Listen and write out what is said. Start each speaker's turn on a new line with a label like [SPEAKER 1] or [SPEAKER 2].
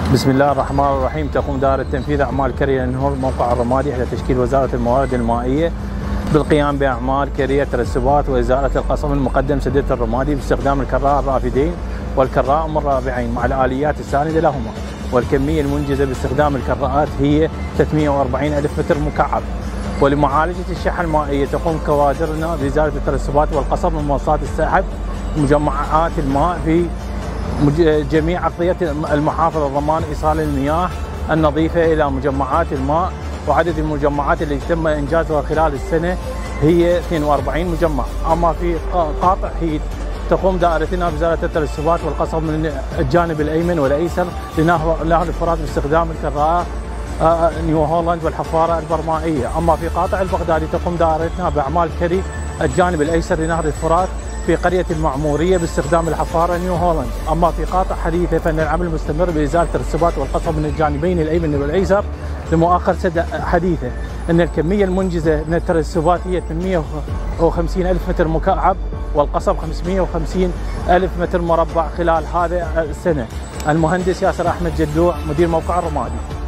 [SPEAKER 1] بسم الله الرحمن الرحيم. تقوم دائرة تنفيذ أعمال كرية النهر موقع الرمادي على تشكيل وزارة الموارد المائية بالقيام بأعمال كرية ترسبات وإزالة القصب المقدم سدة الرمادي باستخدام الكراء الرافدين والكراء الرابعين مع الآليات الساندة لهما، والكمية المنجزة باستخدام الكراءات هي 340 ألف متر مكعب. ولمعالجة الشحة المائية تقوم كوادرنا بإزالة الترسبات والقصب من منصات السحب مجمعات الماء في جميع أقضية المحافظة ضمان إيصال المياه النظيفة إلى مجمعات الماء. وعدد المجمعات اللي تم إنجازها خلال السنة هي 42 مجمع. أما في قاطع حيد تقوم دائرتنا بإزالة الترسبات والقصب من الجانب الأيمن والأيسر لنهر الفرات باستخدام الكراء نيو هولاند والحفارة البرمائية. أما في قاطع البغدادي تقوم دائرتنا بأعمال كري الجانب الأيسر لنهر الفرات في قرية المعمورية باستخدام الحفارة نيو هولاند. أما في قاطع حديثة فإن العمل مستمر بإزالة الترسبات والقصب من الجانبين الأيمن والأيسر لمؤخر سد حديثة. أن الكمية المنجزة من الترسبات هي 850 ألف متر مكعب والقصب 550 ألف متر مربع خلال هذه السنة. المهندس ياسر أحمد جدوع، مدير موقع الرمادي.